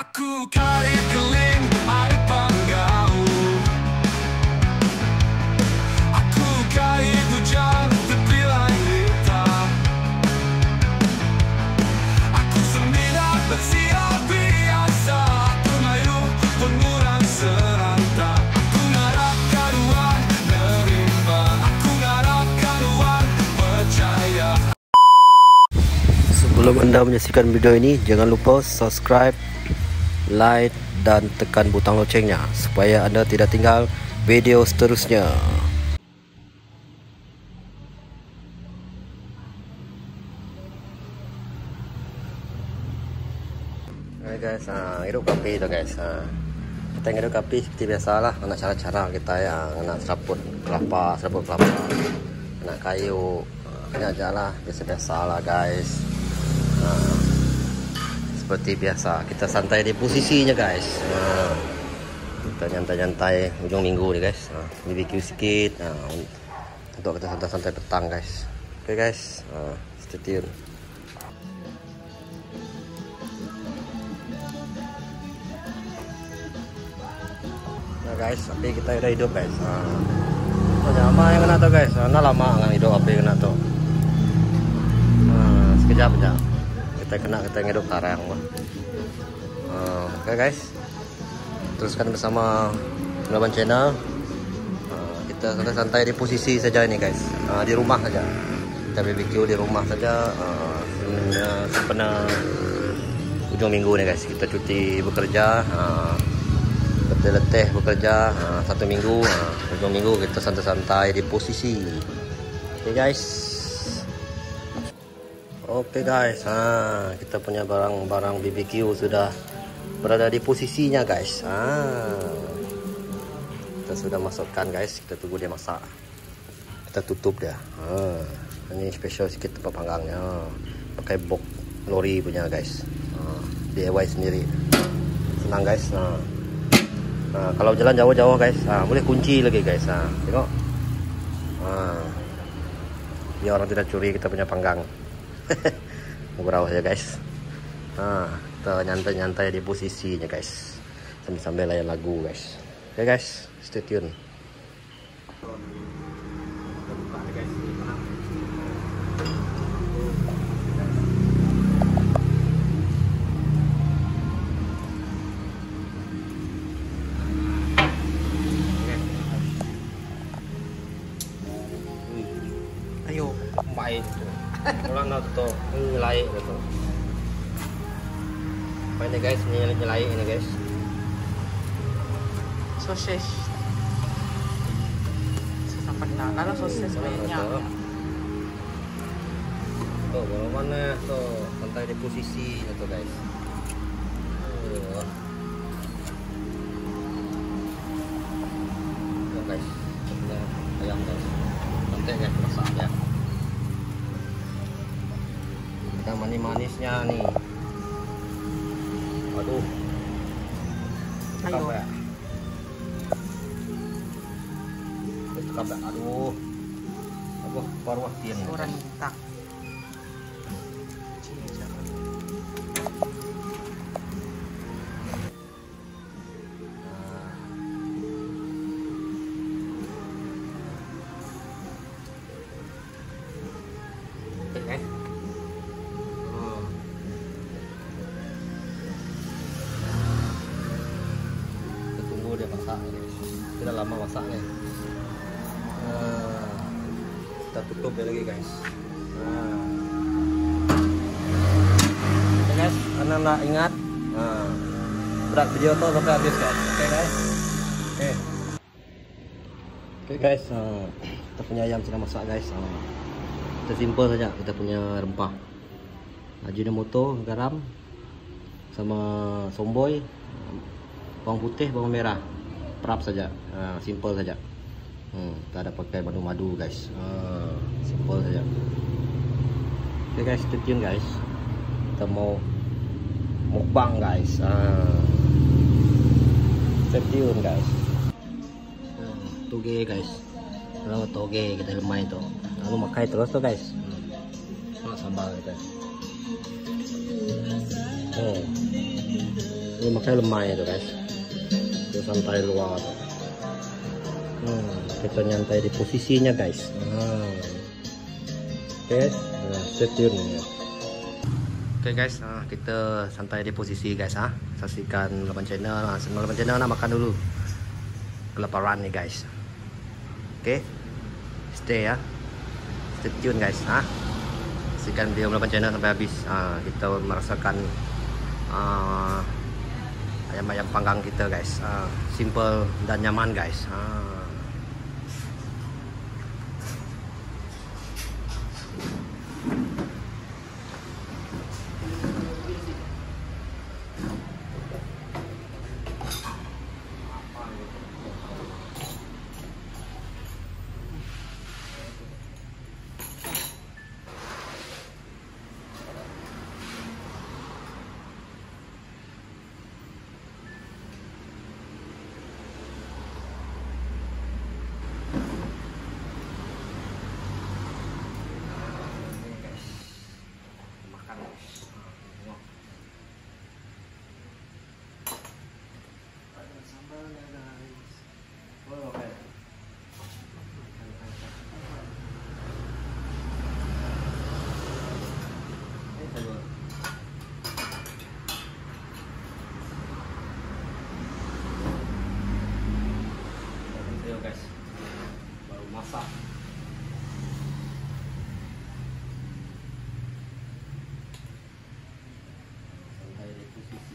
Aku kari keling air panggau, aku kari hujan tepi langita, aku semina bersiap biasa, aku mayu pengurang seranta, aku ngarap karuan merimba, aku ngarap karuan percaya. Sebelum Anda menyaksikan video ini, jangan lupa subscribe, like, dan tekan butang loncengnya supaya Anda tidak tinggal video seterusnya. Hai guys, hidup kopi tu guys. Kita hidup kopi seperti biasalah. Nak cara-cara kita yang nak seraput kelapa, nak kayu, ini aja lah, biasa-biasalah guys. Seperti biasa kita santai di posisinya guys. Kita nyantai-nyantai ujung minggu nih guys. BBQ sedikit untuk kita santai-santai petang guys. Oke guys, stay tune. Nah guys, api kita udah hidup guys. Lama yang kena tuh guys. Nah lama nggak hidup api kena tuh. Sekejap aja kita ngidup karang. Oke guys, teruskan bersama Melawan Channel. Kita santai-santai di posisi saja ini guys, di rumah saja. Kita BBQ di rumah saja. Sempena ujung minggu nih guys, kita cuti bekerja, letih bekerja 1 minggu. Ujung minggu kita santai-santai di posisi. Oke guys. Oke guys, kita punya barang-barang BBQ sudah berada di posisinya guys. Kita sudah masukkan guys, kita tunggu dia masak. Kita tutup dia. Ini spesial sedikit tempat panggangnya, pakai box lori punya guys. DIY sendiri, senang guys. Kalau jalan jauh-jauh guys, boleh kunci lagi guys. Tengok, biar orang tidak curi kita punya panggang. Ngobrol aja guys. Kita nyantai-nyantai di posisinya guys, sambil layan lagu guys. Oke guys, stay tune. Ayo main tuh. Orang nak tu nyelai tu. Apa ini guys, nyelai ini guys. Sosis. Sampai nak kalau sosis banyak. Tuh, baru mana tuh, santai di posisi tu guys. Tuh guys, kita ayam guys. Santai guys, masak ya. Kita manis-manisnya nih. Aduh. Ayo. Kabak. Aduh. Apa paruh tian. Kurang tak. Dia masak guys, sudah lama masaknya. Kita tutup dia lagi guys. Oke guys, anda nak ingat berat video tu sampai habis guys. Oke guys. Oke guys, kita punya ayam sudah masak guys. Kita simple saja, kita punya rempah Ajinomoto, garam, sama somboy, bawang putih, bawang merah, perap saja, simple saja. Tak ada pakai madu-madu guys, simple saja. Oke guys, stay tune guys. Kita mau mukbang guys. Stay tune guys. Toge guys, kalau toge kita lemai tu, lalu makai terus tu guys. Sambal guys. Ini makanya lemah itu guys. Itu santai luar. Kita nyantai di posisinya guys. Oke, stay tune ya. Oke guys, kita santai di posisi guys. Saksikan Laban Channel. Semua Laban Channel nak makan dulu. Kelaparan nih guys. Oke, stay ya. Stay tune guys. Saksikan video Laban Channel sampai habis. Kita merasakan ayam-ayam panggang kita guys. Simple dan nyaman guys. Guys, baru masak. Santai di posisi.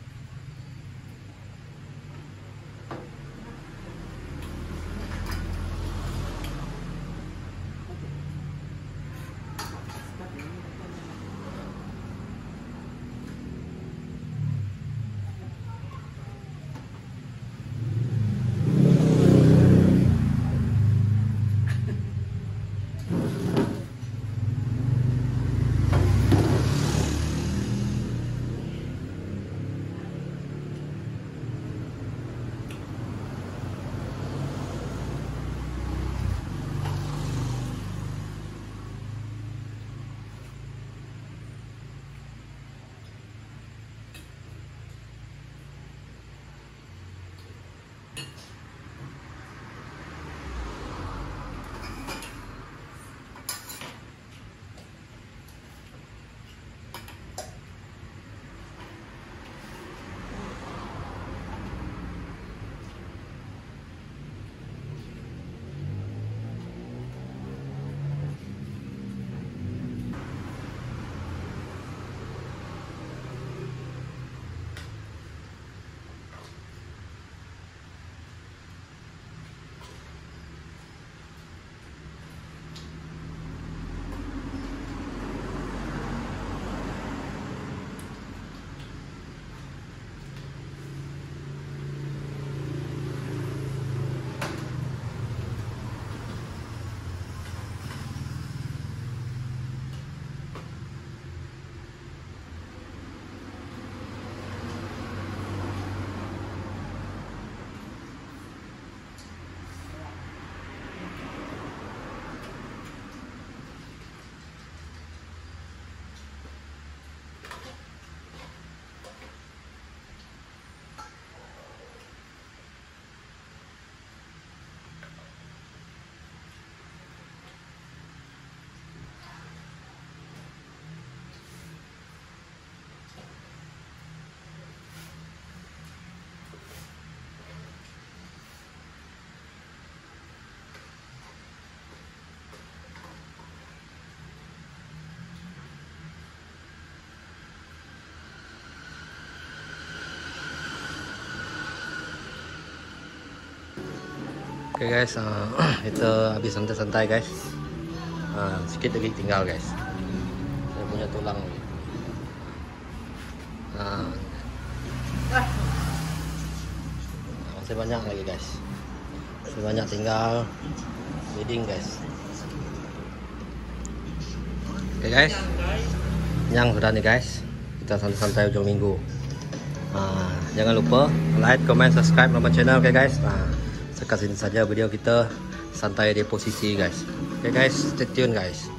Oke guys, itu habis santai-santai guys. Sedikit lagi tinggal guys. Saya punya tulang. Masih banyak lagi guys. Masih banyak tinggal feeding guys. Oke guys, yang sudah nih guys. Kita santai-santai ujung minggu. Jangan lupa like, comment, subscribe Laban Channel, oke guys. Sekian saja video kita santai di posisi guys. Oke guys, stay tune guys.